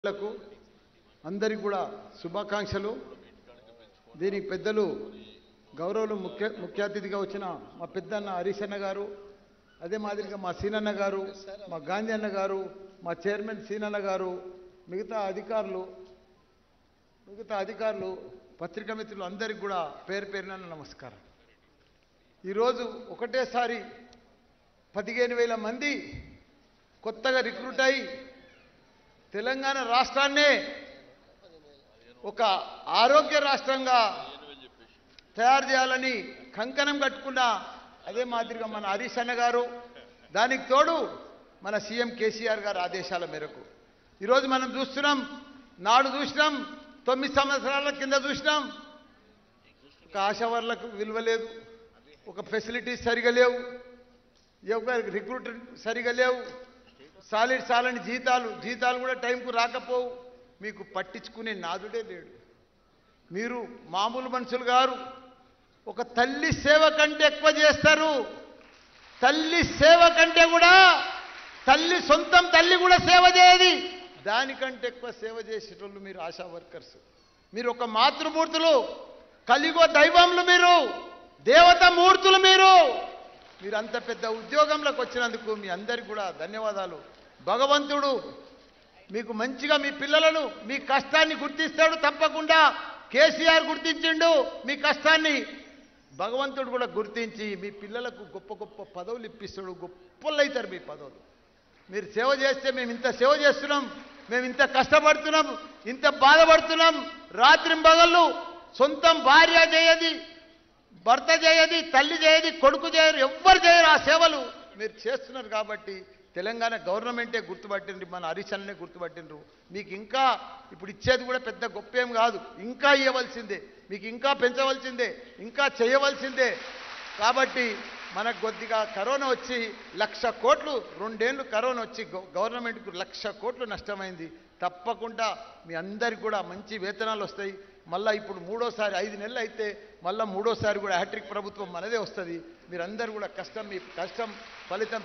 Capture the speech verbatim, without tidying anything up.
లకు అందరికీ కూడా శుభాకాంక్షలు. దీనికి పెద్దలు గౌరవులు ముఖ్య ముఖ్య అతిథిగా వచ్చిన మా పెద్దన్న హరీష్ అన్న గారు, అదే మాదిరిగా మా సీనన్న గారు, మా గాంధీ అన్న గారు, మా చైర్మన్ సీనన్న గారు, మిగతా అధికారులు మిగతా అధికారులు పత్రికా మిత్రులు అందరికీ కూడా పేరు పేరున నమస్కారం. ఈరోజు ఒకటేసారి పదిహేను వేల మంది కొత్తగా రిక్రూట్ అయి తెలంగాణ రాష్ట్రాన్నే ఒక ఆరోగ్య రాష్ట్రంగా తయారు చేయాలని కంకణం కట్టుకున్న అదే మాదిరిగా మన హరీష్ అన్న గారు, దానికి తోడు మన సీఎం కేసీఆర్ గారి ఆదేశాల మేరకు ఈరోజు మనం చూస్తున్నాం. నాడు చూసినాం, తొమ్మిది సంవత్సరాల కింద చూసినాం, ఒక ఆశావర్లకు విలువ లేదు, ఒక ఫెసిలిటీస్ సరిగా లేవు, ఒక రిక్రూటర్ సరిగా లేవు, సాలిడ్ సాలని జీతాలు జీతాలు కూడా టైంకు రాకపోవు, మీకు పట్టించుకునే నాదుడే లేడు. మీరు మామూలు మనుషులు గారు, ఒక తల్లి సేవ కంటే ఎక్కువ చేస్తారు. తల్లి సేవ కంటే కూడా తల్లి సొంతం తల్లి కూడా సేవ చేయది, దానికంటే ఎక్కువ సేవ చేసేటోళ్ళు మీరు ఆశా వర్కర్స్. మీరు ఒక మాతృమూర్తులు, కలిగో దైవంలు, మీరు దేవత మూర్తులు. మీరు మీరు అంత పెద్ద ఉద్యోగంలోకి వచ్చినందుకు మీ అందరికీ కూడా ధన్యవాదాలు. భగవంతుడు మీకు మంచిగా మీ పిల్లలను మీ కష్టాన్ని గుర్తిస్తాడు. తప్పకుండా కేసీఆర్ గుర్తించిండు మీ కష్టాన్ని, భగవంతుడు కూడా గుర్తించి మీ పిల్లలకు గొప్ప గొప్ప పదవులు ఇప్పిస్తాడు. గొప్పలు అవుతారు మీ పదవులు. మీరు సేవ చేస్తే మేము ఇంత సేవ చేస్తున్నాం, మేము ఇంత కష్టపడుతున్నాం, ఇంత బాధపడుతున్నాం. రాత్రింబగళ్ళు సొంతం భార్య చేయది, భర్త చేయది, తల్లి చేయది, కొడుకు చేయరు, ఎవ్వరు చేయరు ఆ సేవలు మీరు చేస్తున్నారు. కాబట్టి తెలంగాణ గవర్నమెంటే గుర్తుపట్టిండ్రు, మన హరీష్ అన్ననే గుర్తుపట్టిండ్రు. మీకు ఇంకా ఇప్పుడు ఇచ్చేది కూడా పెద్ద గొప్ప ఏం కాదు, ఇంకా ఇవ్వవలసిందే, మీకు ఇంకా పెంచవలసిందే, ఇంకా చేయవలసిందే. కాబట్టి మనకు కొద్దిగా కరోనా వచ్చి లక్ష కోట్లు రెండేళ్ళు కరోనా వచ్చి గవర్నమెంట్కు లక్ష కోట్లు నష్టమైంది. తప్పకుండా మీ అందరికి కూడా మంచి వేతనాలు వస్తాయి. మళ్ళీ ఇప్పుడు మూడోసారి ఐదు నెలలు అయితే మళ్ళీ మూడోసారి కూడా హ్యాట్రిక్ ప్రభుత్వం మనదే వస్తుంది. మీరందరూ కూడా కష్టం, మీ కష్టం ఫలితం